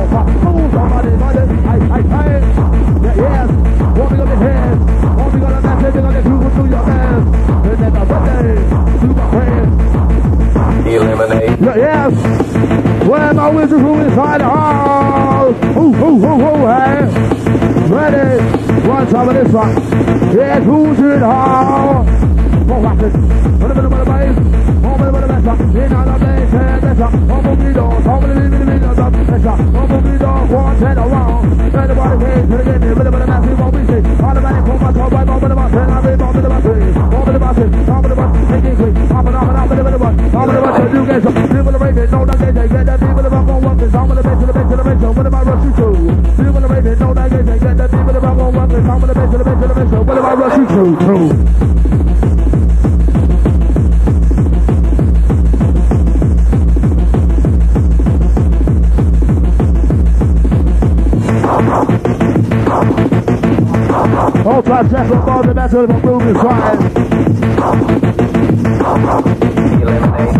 Move somebody, hey. Yeah, yes. What we gonna hear? What we gonna message? We gonna do your best. And then the birthday, to my friend. Eliminate. Yeah, yes. Where my wizard who inside the house? Hey. Ready? One time of this one. Yeah, who's in the house? Go watch it. Put a bit of the bass. Home of the better. In on the bass and better. Home of the door. Home of the middle of the better. Home of the door. One turn around. Turn the body way to the game. A bit of the massive what we say. Automatic for my top. Bomb in the bus. And I'll be bomb in the bus. Bomb in the bus. Bomb in the bus. Make it quick. Hop it up and up in the bus. Bomb in the bus. You get some. People are raving. No, that they get that people are going to work. Bomb in the bench to the bench to the bench. What about rush you to? People are raving. No, that they get that people are going to work. Bomb in the bench to the bench to the bench. What about rush you to? All time check on ball, the battle of a move is fine. Eliminate.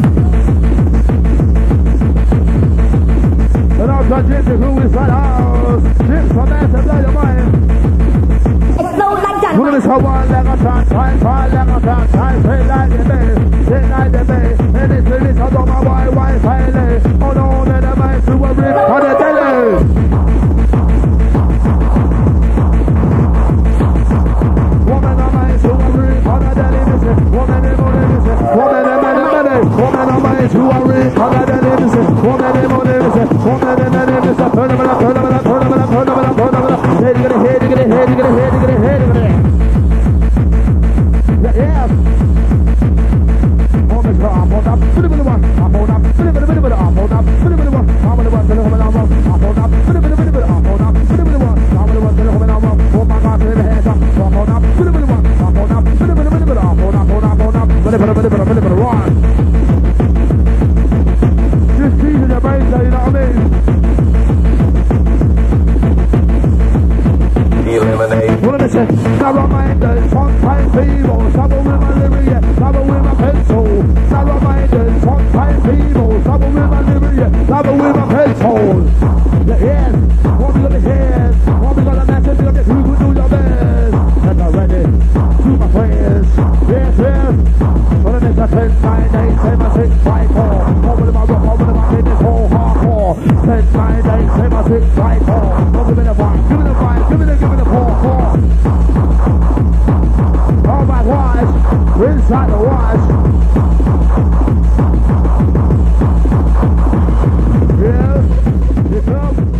And all time Gypsy who is right house. Gypsy from there to blow your mind. Explode like that. Who is how one like a time, time, play like the bay, play like the bay. And it's release out of my wife, finally. Oh no, let the mind to a rip on the telly. Woman on my to a rip on the telly. Woman in my to a rip on the telly. Woman in my turn them up. Head, get ahead. Yeah. On the top, I'm on up, put it in the one. I'm on up, put it in the one. I'm on up, put it in the one. I'm on the one, I'm on up, put it in the one. I'm on up, put it in the one. I'm on the one, oh my God, put it hands up. I'm on up, put it in the one. I'm on up, put it in the one. I'm on up, put it in the one. Just teasing your brains, you know what I mean? Eliminate. What am I saying? Narrow minded, fun-time people, trouble with my lyric, trouble with my pencil. Narrow minded, fun-time people, trouble with my lyric, trouble with my pencil. Yes, what we gonna hear? What we gonna message? We gonna who do your best. And I'm ready to my friends. Yes. What am I saying? 10, 9, 8, 7, 6, 5, 4. Over my rock, over my business, whole hardcore. 10, 9, 8, 7, 6, 5, 4. Give me the vibe, give me the vibe, give me the 4. Oh my watch, we're inside the watch. Yes, you come.